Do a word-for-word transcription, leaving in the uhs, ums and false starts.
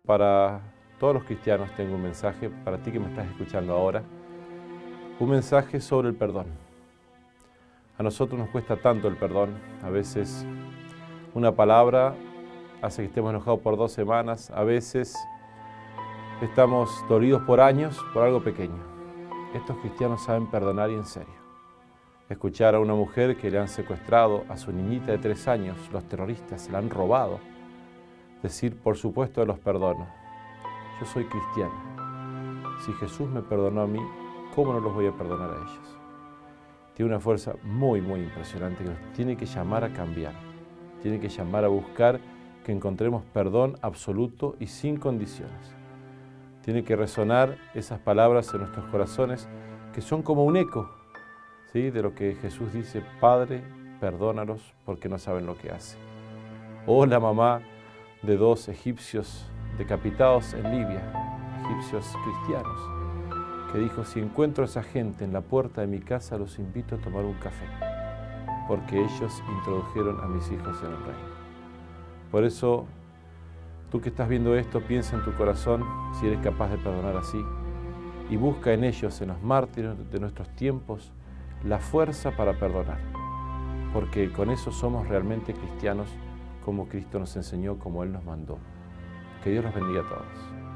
Para todos los cristianos tengo un mensaje, para ti que me estás escuchando ahora, un mensaje sobre el perdón. A nosotros nos cuesta tanto el perdón, a veces una palabra hace que estemos enojados por dos semanas, a veces estamos dolidos por años por algo pequeño. Estos cristianos saben perdonar y en serio. Escuchar a una mujer que le han secuestrado a su niñita de tres años, los terroristas se la han robado, decir, por supuesto, los perdono. Yo soy cristiano. Si Jesús me perdonó a mí, ¿cómo no los voy a perdonar a ellos? Tiene una fuerza muy, muy impresionante que nos tiene que llamar a cambiar. Tiene que llamar a buscar que encontremos perdón absoluto y sin condiciones. Tiene que resonar esas palabras en nuestros corazones que son como un eco, ¿sí?, de lo que Jesús dice: Padre, perdónalos porque no saben lo que hacen. O la mamá de dos egipcios decapitados en Libia, egipcios cristianos, que dijo: si encuentro a esa gente en la puerta de mi casa, los invito a tomar un café, porque ellos introdujeron a mis hijos en el reino. Por eso, tú que estás viendo esto, piensa en tu corazón si eres capaz de perdonar así, y busca en ellos, en los mártires de nuestros tiempos, la fuerza para perdonar, porque con eso somos realmente cristianos, como Cristo nos enseñó, como Él nos mandó. Que Dios los bendiga a todos.